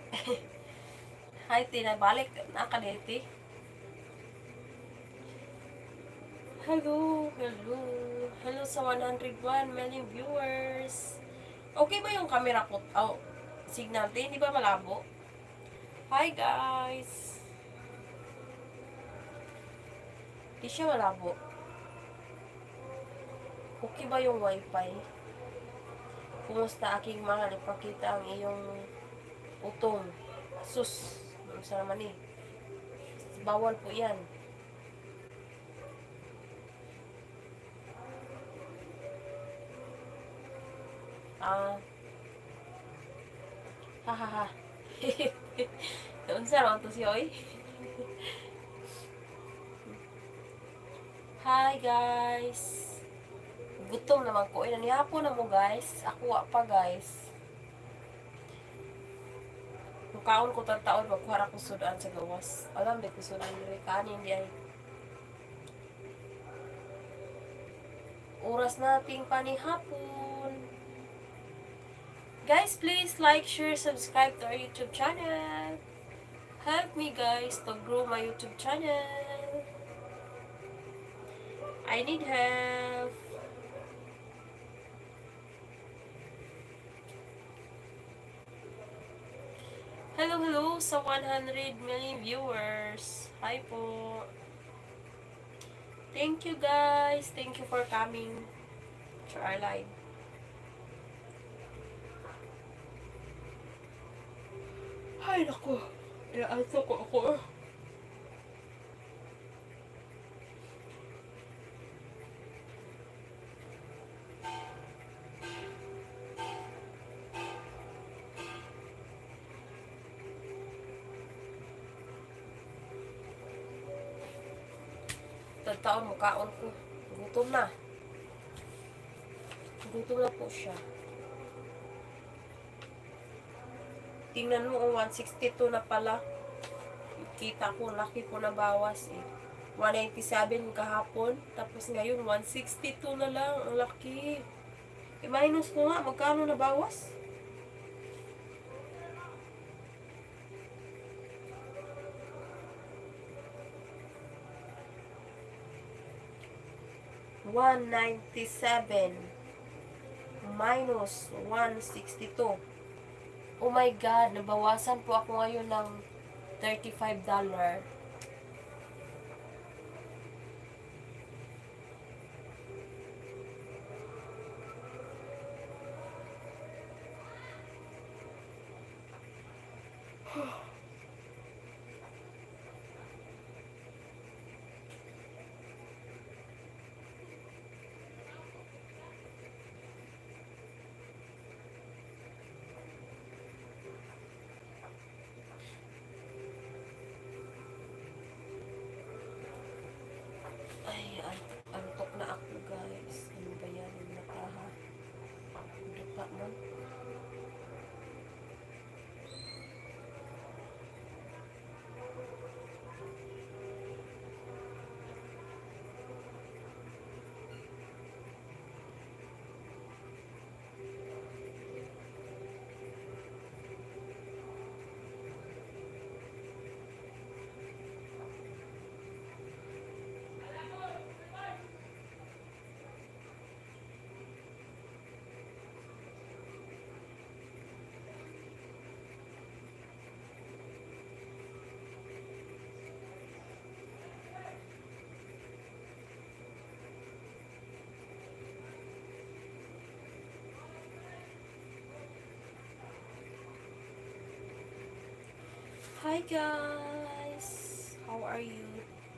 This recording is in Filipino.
Hi, Tina. Balik na ka, Deti. Hello, hello. Hello sa 101 million viewers. Okay ba yung camera ko? Oh, signal din. Di ba malabo? Hi, guys. Di siya malabo. Okay ba yung wifi? Kumusta aking mahal? Ipakita ang iyong utong. Sus. Sa naman eh. Bawal po yan. Ah, ha ha ha. Unsa raw to si Oy? Hi guys. Gutom naman ko. Inanihapon na mo guys. Ako wa pa guys. Yung kaon ko taon magkuhara ko sudan sa gawas. Alam di ko sudan diri kanin di ay. Oras nating panihapon. Guys, please like, share, subscribe to our YouTube channel. Help me guys to grow my YouTube channel. I need help. Hello, hello sa 100 million viewers. Hi po. Thank you guys. Thank you for coming to our live. Ay, naku. Inaantok ko ako. Taon mo kaon ko. Gutom na. Gutom na po siya. Tingnan mo, 162 na pala. Kita ko, laki po na bawas eh. 197 kahapon. Tapos ngayon, 162 na lang. Ang laki. I-minus ko nga, magkano na bawas? $197 minus 162. Oh my God, nabawasan po ako ngayon ng $35. Ay, antok na ako guys. Ano ba yan? Nataha. Dupa man. Hi guys! How are you?